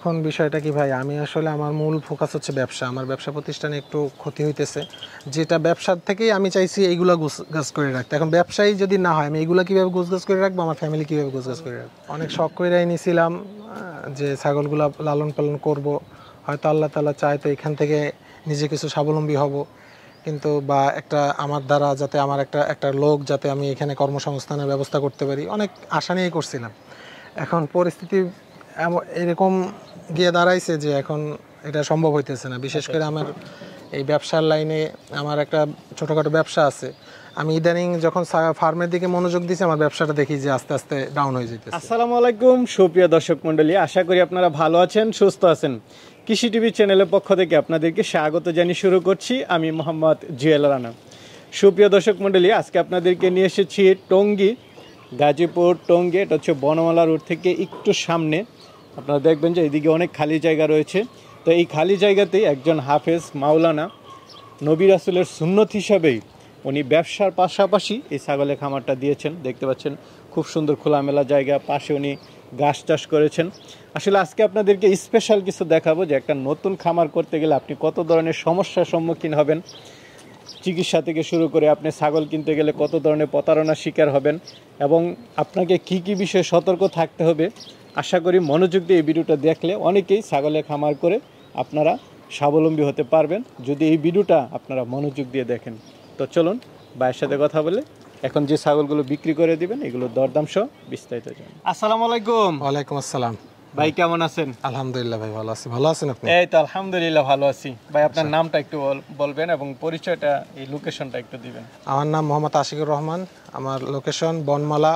এখন বিষয়টা কি ভাই, আমি আসলে আমার মূল ফোকাস হচ্ছে ব্যবসা। আমার ব্যবসা প্রতিষ্ঠানে একটু ক্ষতি হইতেছে, যেটা ব্যবসার থেকেই আমি চাইছি এইগুলা গোছগাছ করে রাখতে। এখন ব্যবসায়ী যদি না হয়, আমি এইগুলা কীভাবে গোছগাছ করে রাখবো, আমার ফ্যামিলি কীভাবে গোছগাছ করে রাখবো। অনেক শখ করেই নিয়েছিলাম যে ছাগলগুলা লালন পালন করব, হয়তো আল্লাহ তাআলা চায় তো এখান থেকে নিজে কিছু স্বাবলম্বী হব, কিন্তু বা একটা আমার দ্বারা যাতে আমার একটা লোক যাতে আমি এখানে কর্মসংস্থানের ব্যবস্থা করতে পারি, অনেক আশা নিয়েই করছিলাম। এখন পরিস্থিতি এরকম গিয়ে দাঁড়াইছে যে এখন এটা সম্ভব হইতেছে না। বিশেষ করে আমার এই ব্যবসার লাইনে আমার একটা ছোটোখাটো ব্যবসা আছে। আমি ইদানিং যখন ফার্মের দিকে মনোযোগ দিয়েছি, আমার ব্যবসাটা দেখি যে আস্তে আস্তে ডাউন হয়ে যেতেছে। আসসালামু আলাইকুম সুপ্রিয় দর্শক মণ্ডলী, আশা করি আপনারা ভালো আছেন, সুস্থ আছেন। কৃষি টিভি চ্যানেলের পক্ষ থেকে আপনাদেরকে স্বাগত জানিয়ে শুরু করছি আমি মোহাম্মদ জুয়েল রানা। সুপ্রিয় দর্শক মণ্ডলী, আজকে আপনাদেরকে নিয়ে এসেছি টঙ্গী, গাজীপুর টঙ্গী। এটা হচ্ছে বনমালা রোড থেকে একটু সামনে। আপনারা দেখবেন যে এইদিকে অনেক খালি জায়গা রয়েছে। তো এই খালি জায়গাতেই একজন হাফেজ মাওলানা নবী রাসূলের সুন্নত হিসাবেই উনি ব্যবসার পাশাপাশি এই ছাগলের খামারটা দিয়েছেন। দেখতে পাচ্ছেন খুব সুন্দর খোলামেলা জায়গা, পাশে উনি ঘাস চাষ করেছেন। আসলে আজকে আপনাদেরকে স্পেশাল কিছু দেখাবো যে একটা নতুন খামার করতে গেলে আপনি কত ধরনের সমস্যার সম্মুখীন হবেন, চিকিৎসা থেকে শুরু করে আপনি ছাগল কিনতে গেলে কত ধরনের প্রতারণার শিকার হবেন এবং আপনাকে কি কি বিষয়ে সতর্ক থাকতে হবে। আশা করি মনোযোগ দিয়ে এই ভিডিওটা দেখলে অনেকেই ছাগলের খামার করে আপনারা স্বাবলম্বী হতে পারবেন, যদি এই ভিডিওটা আপনারা মনোযোগ দিয়ে দেখেন। তো চলুন ভাইয়ের সাথে কথা বলে এখন যে ছাগলগুলো বিক্রি করে দিবেন এগুলো দরদাম সহ বিস্তারিত জানেন। আসসালামু আলাইকুম। ওয়ালাইকুম আসসালাম ভাই, কেমন আছেন? আলহামদুলিল্লাহ ভাই, ভালো আছি। ভালো আছেন আপনি? এই তো আলহামদুলিল্লাহ ভালো আছি। ভাই, আপনার নামটা একটু বলবেন এবং পরিচয়টা, এই লোকেশনটা একটু দিবেন। আমার নাম মোহাম্মদ আশিকুর রহমান। আমার লোকেশন বনমালা,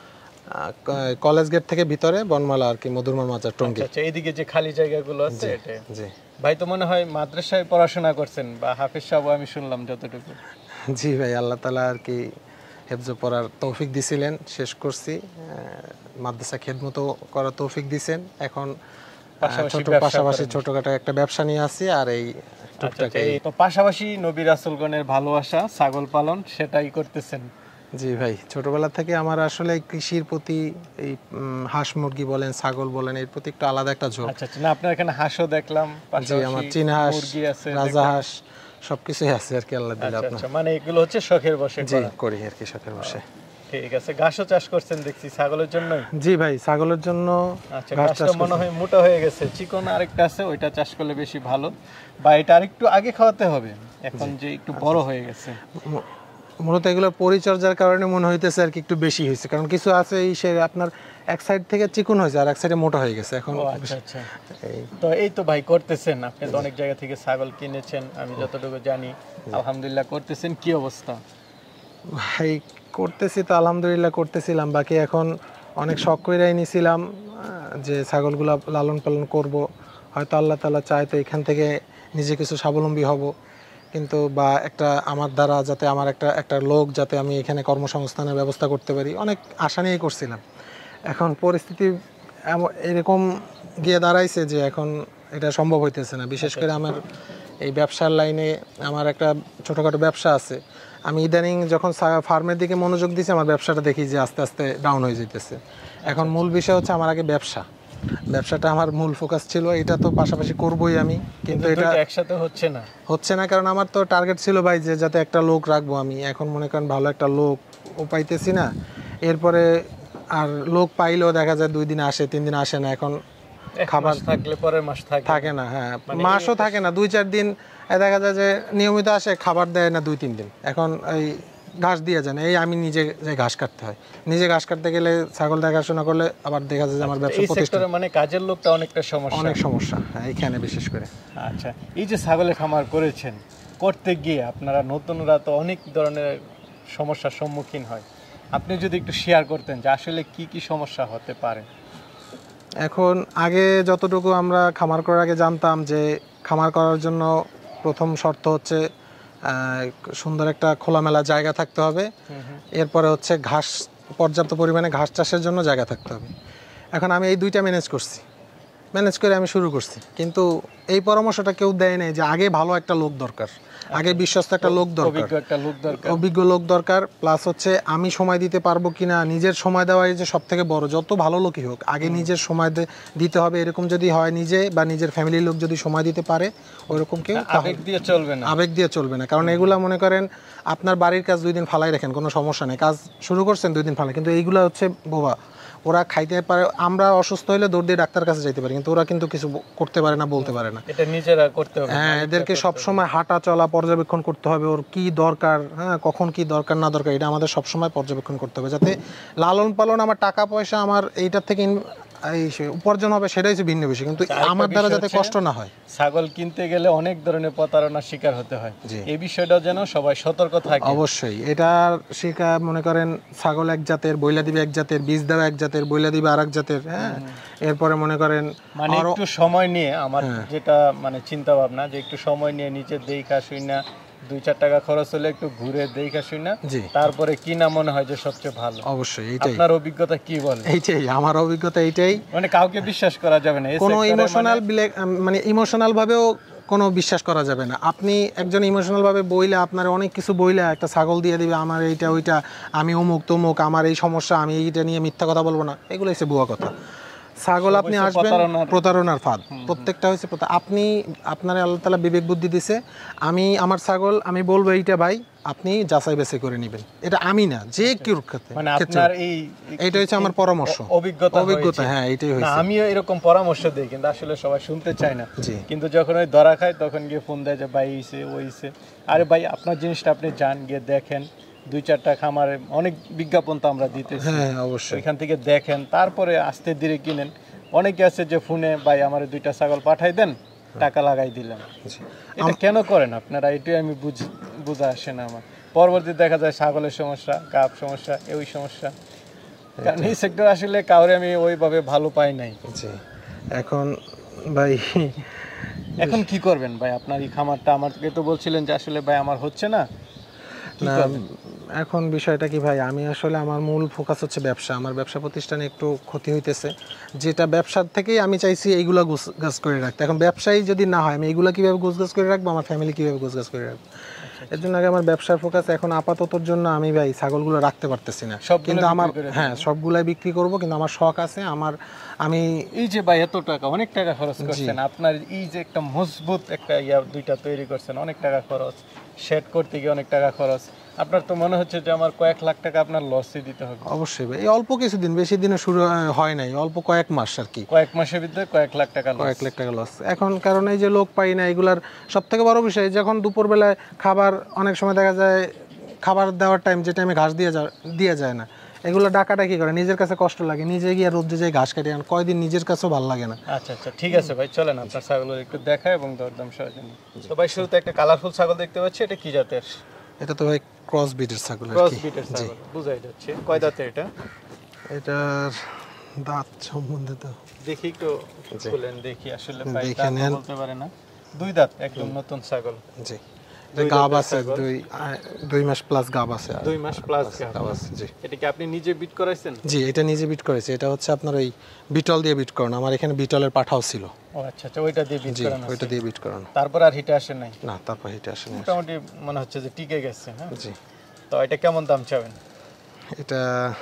কলেজ গেট থেকে ভিতরে বনমালা আর কি, মধুরমার মাজার, টঙ্গী। আচ্ছা, এইদিকে যে খালি জায়গাগুলো আছে এটা। জি ভাই, তো মনে হয় মাদ্রাসায় পড়াশোনা করছেন বা হাফেজ সাহেব, আমি শুনলাম যতটুকু। জি ভাই, আল্লাহ তাআলা আর কি হেফজ পড়ার তৌফিক দিছিলেন, শেষ করছি। মাদ্রাসা খেদমত করার তৌফিক দিছেন। এখন পাশাপাশি ছোটখাটো একটা ব্যবসা নিয়ে আছি আর এই টুকটাক। তো পাশাপাশি নবী রাসূলগণের ভালোবাসা, ছাগল পালন, সেটাই করতেছেন। জি ভাই, ছোটবেলা থেকে আমার আসলে কৃষির প্রতি, এই হাঁস মুরগি বলেন, ছাগল বলেন, এর প্রতি একটু আলাদা একটা ঝোঁক। আচ্ছা, না আপনার এখানে হাঁসও দেখলাম, জি আমার চীনা হাঁস, মুরগি আছে, রাজা হাঁস সবকিছুই আছে আর কি, আল্লাহ দিলে আপনার। আচ্ছা, মানে এগুলো হচ্ছে শখের বশে করি আর কি, শখের বশে। ঠিক আছে। ঘাসও চাষ করছেন দেখছি ছাগলের জন্য। জি ভাই, ছাগলের জন্য। আচ্ছা, ঘাসটা মনে হয় মোটা হয়ে গেছে, চিকন আরেকটা আছে, ওইটা চাষ করলে বেশি ভালো, বা এটা আরেকটু আগে খাওয়াতে হবে, এখন যে একটু বড় হয়ে গেছে। মূলত এগুলোর পরিচর্যার কারণে মনে হইতেছে আর কি একটু বেশি হয়েছে, কারণ কিছু আছে এই সে আপনার এক সাইড থেকে চিকন হয়েছে আর এক সাইডে মোটা হয়ে গেছে এখন। আচ্ছা, তো এই তো ভাই করতেছেন, আপনি তো অনেক জায়গা থেকে ছাগল কিনেছেন, আমি যতটুকু জানি। আলহামদুলিল্লাহ করতেছেন, কি অবস্থা? ভাই করতেছি তো আলহামদুলিল্লাহ করতেছিলাম, বাকি এখন অনেক শখ করেই নিয়েছিলাম যে ছাগলগুলা লালন পালন করব, হয়তো আল্লাহ তাআলা চায় তো এখান থেকে নিজে কিছু স্বাবলম্বী হব, কিন্তু বা একটা আমার দ্বারা যাতে আমার একটা লোক যাতে আমি এখানে কর্মসংস্থানের ব্যবস্থা করতে পারি, অনেক আশা নিয়েই করছিলাম। এখন পরিস্থিতি এরকম গিয়ে দাঁড়াইছে যে এখন এটা সম্ভব হইতেছে না। বিশেষ করে আমার এই ব্যবসার লাইনে আমার একটা ছোটোখাটো ব্যবসা আছে। আমি ইদানিং যখন ফার্মের দিকে মনোযোগ দিয়েছি, আমার ব্যবসাটা দেখি যে আস্তে আস্তে ডাউন হয়ে যেতেছে। এখন মূল বিষয় হচ্ছে আমার আগে ব্যবসাটা আমার মূল ফোকাস ছিল, এটা তো পাশাপাশি করবই আমি, কিন্তু এটা একসাথে হচ্ছে না, কারণ আমার তো টার্গেট ছিল ভাই যে যাতে একটা লোক রাখবো আমি। এখন মনে করেন ভালো একটা লোক ও পাইতেছি না, এরপরে আর লোক পাইলেও দেখা যায় 2 দিন আসে, 3 দিন আসে না। এখন খাবার থাকলে পরের মাস থাকে না, হ্যাঁ মাসও থাকে না, 2-4 দিন দেখা যায় যে নিয়মিত আসে, খাবার দেয় না 2-3 দিন। এখন এই ঘাস দিয়ে যায় না, এই আমি নিজে ঘাস কাটতে হয়। নিজে ঘাস কাটতে গেলে ছাগল দেখাশোনা করলে আবার দেখা যায় যে আমার ব্যবসা প্রতিষ্ঠান, মানে কাজের লোকটা অনেক সমস্যা এইখানে বিশেষ করে। আচ্ছা, এই যে ছাগলের খামার করেছেন, করতে গিয়ে আপনারা নতুনরা তো অনেক ধরনের সমস্যার সম্মুখীন হয়, আপনি যদি একটু শেয়ার করতেন যে আসলে কি কি সমস্যা হতে পারে। এখন আগে যতটুকু আমরা খামার করার আগে জানতাম যে খামার করার জন্য প্রথম শর্ত হচ্ছে সুন্দর একটা খোলামেলা জায়গা থাকতে হবে, এরপরে হচ্ছে ঘাস, পর্যাপ্ত পরিমাণে ঘাস চাষের জন্য জায়গা থাকতে হবে। এখন আমি এই 2টা ম্যানেজ করে আমি শুরু করছি, কিন্তু এই পরামর্শটা কেউ দেয় নাই যে আগে ভালো একটা লোক দরকার, আগে বিশ্বস্ত একটা লোক দরকার, অভিজ্ঞ একটা লোক দরকার। অভিজ্ঞ লোক দরকার, প্লাস হচ্ছে আমি সময় দিতে পারবো কিনা, নিজের সময় দেওয়াই যে সব থেকে বড়, যত ভালো লোকই হোক আগে নিজের সময় দিতে হবে। এরকম যদি হয়, নিজে বা নিজের ফ্যামিলির লোক যদি সময় দিতে পারে ওইরকম কেউ, আবেগ দিয়ে চলবে না, আবেগ দিয়ে চলবে না। কারণ এগুলা মনে করেন আপনার বাড়ির কাজ 2 দিন ফালাই রাখেন, কোনো সমস্যা নেই, কাজ শুরু করছেন 2 দিন ফালাই, কিন্তু এইগুলা হচ্ছে বোবা, ওরা খাইতে পারে। আমরা অসুস্থ হলে দৌড় দিয়ে ডাক্তার কাছে যাইতে পারি, কিন্তু ওরা কিন্তু কিছু করতে পারে না, বলতে পারে না। এটা নিজেরা করতে হবে। হ্যাঁ, এদেরকে সবসময় হাঁটা চলা পর্যবেক্ষণ করতে হবে, ওর কি দরকার, হ্যাঁ কখন কি দরকার না দরকার, এটা আমাদের সবসময় পর্যবেক্ষণ করতে হবে, যাতে লালন পালন আমার টাকা পয়সা আমার এইটার থেকে উপার্জন হবে, সেটাই হচ্ছে ভিন্ন বিষয়, কিন্তু আমার দ্বারা যাতে কষ্ট না হয়। ছাগল কিনতে গেলে অনেক ধরনের প্রতারণার শিকার হতে হয়, এই বিষয়টা যেন সবাই সতর্ক থাকে। অবশ্যই এটার শিকার মনে করেন ছাগল এক জাতের, বইলা দিবে এক জাতের, বীজ দেওয়া এক জাতের, বইলা দিবে আরেক জাতের। হ্যাঁ, এরপরে মনে করেন মানে একটু সময় নিয়ে আমার যেটা মানে চিন্তা ভাবনা, যে একটু সময় নিয়ে নিজের দেখা শুই না, 2-4 টাকা খরচ হলে একটু ঘুরে দেখা শুই না, তারপরে কি না মনে হয় যে সবচেয়ে ভালো। অবশ্যই এইটাই আপনার অভিজ্ঞতা কি বলে? এইটাই আমার অভিজ্ঞতা, এইটাই। মানে কাউকে বিশ্বাস করা যাবে না, কোনো ইমোশনাল মানে ইমোশনাল ভাবেও কোনো বিশ্বাস করা যাবে না। আপনি একজন ইমোশনাল ভাবে বইলে, আপনার অনেক কিছু বইলে একটা ছাগল দিয়ে দিবে, আমার এইটা ওইটা, আমি অমুক তমুক, আমার এই সমস্যা, আমি এইটা নিয়ে মিথ্যা কথা বলবো না, এগুলো হচ্ছে ভুয়া কথা। ছাগল আপনি আসবেন, প্রতারণার ফাঁদ, প্রত্যেকটা হচ্ছে আপনি, আপনার আল্লাহ তাআলা বিবেক বুদ্ধি দিছে, আমি আমার ছাগল আমি বলবো এইটা ভাই আপনি যাচাই বাছাই করে নেবেন, এটা আমি না, যে কেউ ক্ষেত্রে, মানে আপনার এইটা হচ্ছে আমার পরামর্শ, অভিজ্ঞতা। হ্যাঁ, এইটাই হয়েছে। আমিও এরকম পরামর্শ দেই, কিন্তু আসলে সবাই শুনতে চায় না, কিন্তু যখন ওই ধরা খায় তখন গিয়ে ফোন দেয় যে ভাই এইছে ওইছে। আরে ভাই, আপনার জিনিসটা আপনি যান, গিয়ে দেখেন, 2-4টা খামারে অনেক বিজ্ঞাপন তো আমরা দিতেছি, হ্যাঁ অবশ্যই, ওইখান থেকে দেখেন, তারপরে আস্তে ধীরে কিনেন। অনেকে আছে যে ফোনে, ভাই আমার 2টা ছাগল পাঠাই দেন, টাকা লাগাই দিলাম। এটা কেন করেন আপনারা? এটাই আমি বুঝা আসে না আমার। পরবর্তী দেখা যায় ছাগলের সমস্যা, গাব সমস্যা, এই সমস্যা। কারণ এই সেক্টর আসলে কাউরে আমি ওইভাবে ভালো পাই নাই। এখন ভাই, এখন কি করবেন ভাই? আপনার এই খামারটা, আমাকে তো বলছিলেন যে আসলে ভাই আমার হচ্ছে না, এখন বিষয়টা কি ভাই, আমি আসলে আমার মূল ফোকাস হচ্ছে ব্যবসা, আমার ব্যবসা প্রতিষ্ঠানে একটু ক্ষতি হইতেছে, যেটা ব্যবসার থেকেই আমি চাইছি এইগুলা গোছগাছ করে রাখতে। এখন ব্যবসায়ী যদি না হয়, আমি এইগুলা কীভাবে গোছগাছ করে রাখবো, আমার ফ্যামিলি কীভাবে গোছগাছ করে রাখবো, এর জন্য আগে আমার ব্যবসার ফোকাস। এখন আপাততর জন্য আমি ভাই ছাগলগুলো রাখতে পারতেছি না, কিন্তু আমার, হ্যাঁ সবগুলাই বিক্রি করব, কিন্তু আমার শখ আছে, আমি এই যে ভাই এত টাকা, অনেক টাকা খরচ করছেন, আপনার এই যে একটা মজবুত একটা 2টা তৈরি করছেন, অনেক টাকা খরচ, সেট করতে গিয়ে অনেক টাকা খরচ, আপনার তো মনে হচ্ছে যে আমার কয়েক লাখ টাকা আপনার লসে দিতে হবে। অবশ্যই ভাই, এই অল্প কিছুদিন, বেশি দিনে শুরু হয় নাই, অল্প কয়েক মাস আর কি, কয়েক মাসের ভিতরে কয়েক লাখ টাকা লস। এখন কারণ এই যে লোক পাই না, এগুলার সব থেকে বড় বিষয়, যখন দুপুরবেলায় খাবার, অনেক সময় দেখা যায় খাবার দেওয়ার টাইম, যে টাইমে ঘাস দিয়ে যায় না, এগুলো ডাকাটা কি করে, নিজের কাছে কষ্ট লাগে, নিজে গিয়ে রোদে যাই ঘাস কাটি আন, কয়দিন নিজের কাছেও ভালো লাগে না। আচ্ছা আচ্ছা, ঠিক আছে ভাই, চলেন আপনার ছাগলের একটু দেখায় এবং দরদাম সহ। তো ভাই শুরুতে একটা কালারফুল ছাগল দেখতে পাচ্ছি, এটা কি জাতের? এটা তো ভাই ক্রস বিটের ছাগল, ক্রস বিটের ছাগল বুঝাই যাচ্ছে। কয় দাঁতের এটা? এটার দাঁত সম্বন্ধে তো দেখি, একটু বলেন দেখি, আসলে ভাই দাঁত বলতে পারে না। 2 দাঁত, একদম নতুন ছাগল। জি, গাব আছে, 2 মাস প্লাস গাব আছে, 2 মাস প্লাস গাব আছে। জি, এটা কি আপনি নিজে বিট করাইছেন? জি, এটা নিজে বিট করেছে, এটা হচ্ছে আপনার ওই বিটল দিয়ে বিট করানো, আমার এখানে বিটলের পাঠাও ছিল। ও আচ্ছা আচ্ছা, ওইটা দিয়ে বিট করানো। ওইটা দিয়ে বিট করানো। তারপর আর হিটে আসে নাই? না, তারপর হিটে আসে নাই, মোটামুটি মনে হচ্ছে যে টিকে গেছে। হ্যাঁ জি। তো এটা কেমন দাম চাবেন? এটা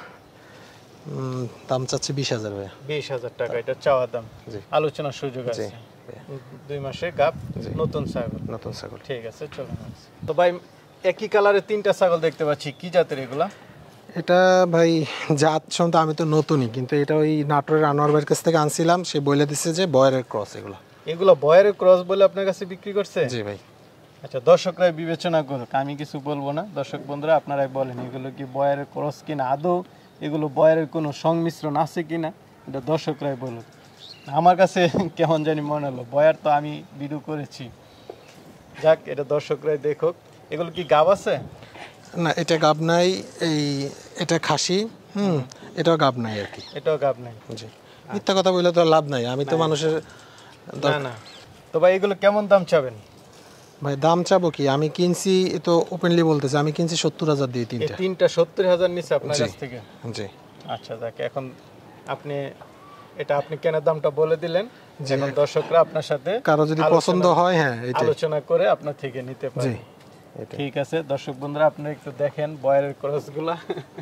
দাম চাচ্ছি 20,000 ভাই। 20,000 টাকা এটা চাওয়া দাম। জি, আলোচনার সুযোগ আছে। 2 মাসে গাব, নতুন ছাগল। ঠিক আছে, চলুন। তো ভাই একই কালারের 3টা ছাগল দেখতে পাচ্ছি, কি জাতের এগুলা? এটা ভাই জাত সম্বন্ধে আমি তো নতুনই, কিন্তু এটা ওই নাটোরের আনোয়ার ভাইয়ের কাছ থেকে আনছিলাম, সে বলে দিচ্ছে যে বয়ারের ক্রস। এগুলো বয়ারের ক্রস বলে আপনার কাছে বিক্রি করছে? জি ভাই। আচ্ছা, দর্শকরাই বিবেচনা করুক, আমি কিছু বলবো না। দর্শক বন্ধুরা আপনারাই বলেন এগুলো কি বয়ারের ক্রস কিনা, আদৌ এগুলো বয়ারের কোনো সংমিশ্রণ আছে কিনা, এটা দর্শকরাই বলুক। আমার কাছে কেমন জানি মনে হলো, বয়ার তো আমি ভিডিও করেছি, যাক এটা দর্শকরাই দেখুক। এগুলো কি গাব আছে? না, এটা গাব নাই, এটা খাসি, এটাও গাব নাই আর কি। এটাও গাব নাই? জি, মিথ্যা কথা বললে তো লাভ নাই, আমি তো মানুষের। না। তো ভাই এগুলো কেমন দাম চাবেন? ভাই দাম চাবো কি, আমি কিনছি, এ তো ওপেনলি বলতেছি, আমি কিনছি 70,000 দিয়ে। 3টা 70,000 নিচে আপনার কাছ থেকে? জি। আচ্ছা, যাক এখন আপনি এটা আপনি কেনার দামটা বলে দিলেন, এখন দর্শকরা আপনার সাথে কারো যদি পছন্দ হয়, হ্যাঁ এটাই আলোচনা করে আপনার থেকে নিতে পারে। জি এটাই। ঠিক আছে দর্শক বন্ধুরা, আপনারা একটু দেখেন বয়ারের ক্রসগুলা।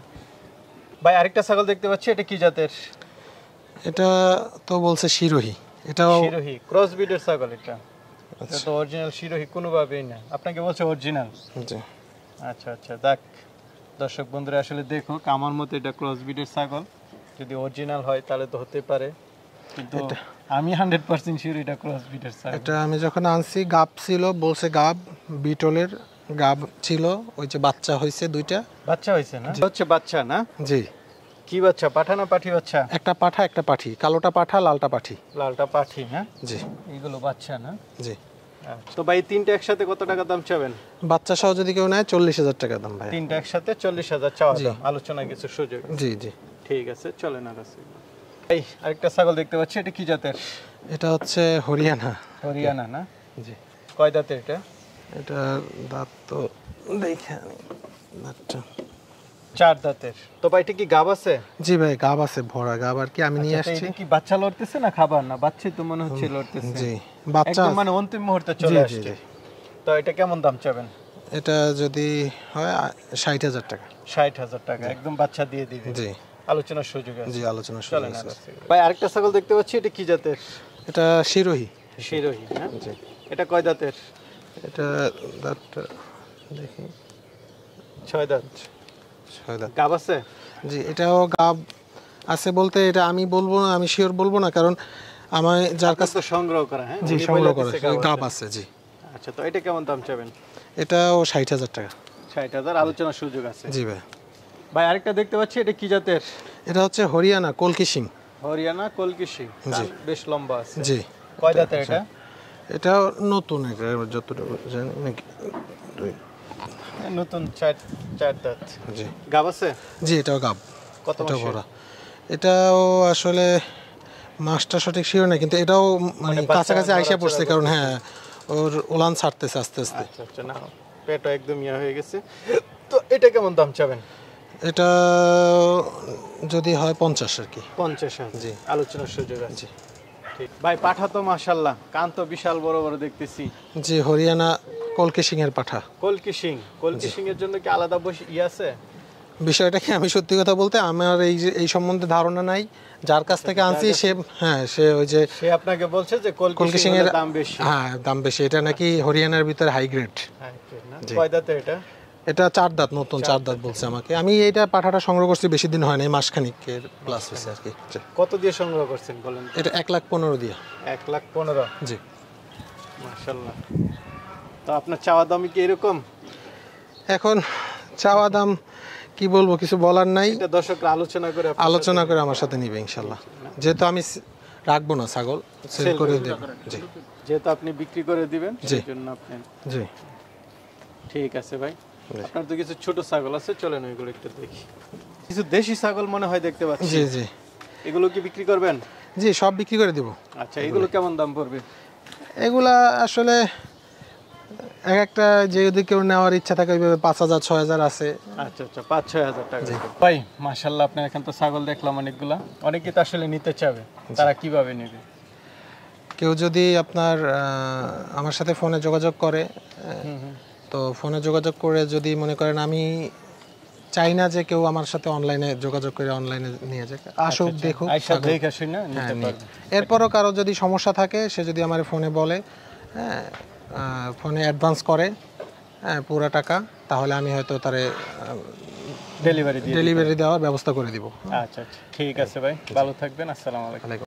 ভাই আরেকটা ছাগল দেখতে পাচ্ছি, এটা কি জাতের? এটা তো বলছে শিরোহী, এটাও শিরোহী ক্রস ব্রিডের ছাগল। এটা তো অরিজিনাল শিরোহী কোনোভাবেই না, আপনাকে বলছে অরিজিনাল। জি আচ্ছা আচ্ছা, দেখ দর্শক বন্ধুরা আসলে দেখো, আমার মতে এটা ক্রস ব্রিডের ছাগল। যদি অরিজিনাল হয় তাহলে তো হতে পারে, কিন্তু আমি 100% শিওর এটা ক্রস ব্রিডের ছাগল। এটা আমি যখন আনছি গাব ছিল, বলছে গাব বিটলের গাব ছিল, ওই যে বাচ্চা হয়েছে দুইটা। বাচ্চা হয়েছে না? হচ্ছে বাচ্চা না? জি। কি বাচ্চা, পাঠা না পাঠি বাচ্চা? একটা পাঠা একটা পাঠি, কালোটা পাঠা লালটা পাঠি। লালটা পাঠি, হ্যাঁ জি এইগুলো বাচ্চা না? জি। তো ভাই তিনটা একসাথে কত টাকা দাম চাবেন? বাচ্চা সহ যদি কেউ নেয় 40,000 টাকা দাম ভাই। তিনটা একসাথে 40,000 চাওয়া দাম, আলোচনা কিছু সুযোগ। জি জি। ঠিক আছে, চলেন আর আছে। এই আরেকটা ছাগল দেখতে পাচ্ছি, এটা কি জাতের? এটা হচ্ছে হরিয়ানা। হরিয়ানা না? জি। কয় দাঁতের এটা? এটা দাঁত তো দেখে দাঁতটা 4 দাঁতের। তো ভাই এটা কি গাব আছে? জি ভাই গাব আছে, ভরা গাব আর কি আমি নিয়ে আচ্ছা, তো আসছি। এটা কি বাচ্চা লড়তেছে না খাবার না? বাচ্চাই তো মনে হচ্ছে লড়তেছে। জি বাচ্চা একদম মানে অন্তিম মুহূর্তে চলে জি জি আসছে। জি। তো এটা কেমন দাম চাবেন? এটা যদি হয় 60,000 টাকা। 60,000 টাকা একদম বাচ্চা দিয়ে দিবেন। জি আলোচনার সুযোগ আছে। জি আলোচনা শুরু চলেন আর হয়েছে। আছে। ভাই আরেকটা ছাগল দেখতে পাচ্ছি, এটা কি জাতের? এটা শিরোহী। শিরোহী, হ্যাঁ? জি। এটা কয় দাঁতের? এটা দাঁতটা দেখি 6 দাঁত। 6 দাঁত। গাব আছে? জি এটাও গাব আছে বলতে এটা আমি বলবো না, আমি শিওর বলবো না, কারণ আমার যার কাছে তো সংগ্রহ করা, হ্যাঁ? জি উনি সংগ্রহ বলে করে দিছে গাব আছে। জি আচ্ছা, তো এটা কেমন দাম চাবেন? এটাও 60,000 টাকা। 60,000, আলোচনার সুযোগ আছে। জি ভাই। ভাই আরেকটা দেখতে পাচ্ছি, এটা কি জাতের? এটা হচ্ছে হরিয়ানা কলকি সিং। হরিয়ানা কলকিশি, বেশ লম্বা আছে। জি কয় দাঁতের এটা? এটাও নতুন, এটা যতটুকু জানি নাকি নতুন 4 দাঁত। জি গাব আছে? জি এটাও গাব। কত এটাও মাসের? ভরা। এটাও আসলে মাসটা সঠিক শিওর না, কিন্তু এটাও মানে কাছাকাছি আইসা পড়ছে, কারণ হ্যাঁ ওর উলান ছাড়তেছে আস্তে আস্তে। আচ্ছা আচ্ছা, না পেটও একদম ইয়া হয়ে গেছে। তো এটা কেমন দাম চাবেন? এটা যদি হয় 50 আর কি। 50,000। জি আলোচনার সুযোগ আছে। জি ঠিক। ভাই পাঠা তো মাশাআল্লাহ, কান তো বিশাল বড় বড় দেখতেছি। জি হরিয়ানা কলকি সিং এর পাঠা। কলকি সিং এর জন্য কি আলাদা ইয়ে আছে? বিষয়টা কি, আমি সত্যি কথা বলতে আমার এই সম্বন্ধে ধারণা নাই। যার কাছ থেকে আনছি সে হ্যাঁ সে ওই যে সে আপনাকে বলছে যে কলকি সিং সিং এর এর দাম বেশি। হ্যাঁ দাম বেশি, এটা নাকি হরিয়ানার ভিতরে হাই গ্রেড। হ্যাঁ, ঠিক না? কয় দাঁতের এটা? এটা 4 দাঁত, নতুন 4 দাঁত বলছে আমাকে। আমি এইটা পাঠাটা সংগ্রহ করছি বেশি দিন হয় নাই, মাসখানিকের প্লাস হয়েছে আর কি। জি। কত দিয়ে সংগ্রহ করছেন বলেন? এটা 1,15,000 দিয়ে। 1,15,000। জি মাশাআল্লাহ। তো আপনার চাওয়া দাম কি এরকম? এখন চাওয়া দাম কি বলবো, কিছু বলার নাই। এটা দর্শকরা আলোচনা করে আলোচনা করে আমার সাথে নিবে ইনশাল্লাহ, যেহেতু আমি রাখবো না ছাগল, সেল করে দেব। জি যেহেতু আপনি বিক্রি করে দিবেন সেই জন্য আপনি। জি ঠিক আছে ভাই, আপনার তো কিছু ছোট ছাগল আছে, চলেন ওইগুলো একটু দেখি। কিছু দেশি ছাগল মনে হয় দেখতে পাচ্ছি। জি জি এগুলো কি বিক্রি করবেন? জি সব বিক্রি করে দিব। আচ্ছা, এগুলো কেমন দাম পড়বে? এগুলা আসলে এক একটা যদি কেউ নেওয়ার ইচ্ছা থাকে ওইভাবে 5,000 6,000 আছে। আচ্ছা আচ্ছা, 5-6 হাজার টাকা। ভাই মাশাআল্লাহ, আপনার এখান তো ছাগল দেখলাম অনেকগুলা, অনেকে তো আসলে নিতে চাবে, তারা কিভাবে নেবে? কেউ যদি আপনার আমার সাথে ফোনে যোগাযোগ করে, তো ফোনে যোগাযোগ করে যদি মনে করেন, আমি চাই না যে কেউ আমার সাথে অনলাইনে যোগাযোগ করে অনলাইনে নিয়ে যাক, আসুক দেখুক, আইসা দেখে শুনে নিতে পারবে। এরপরও কারো যদি সমস্যা থাকে সে যদি আমার ফোনে বলে, হ্যাঁ ফোনে অ্যাডভান্স করে পুরো টাকা, তাহলে আমি হয়তো তারে ডেলিভারি দেওয়ার ব্যবস্থা করে দিব। আচ্ছা আচ্ছা, ঠিক আছে ভাই, ভালো থাকবেন। আসসালামু আলাইকুম।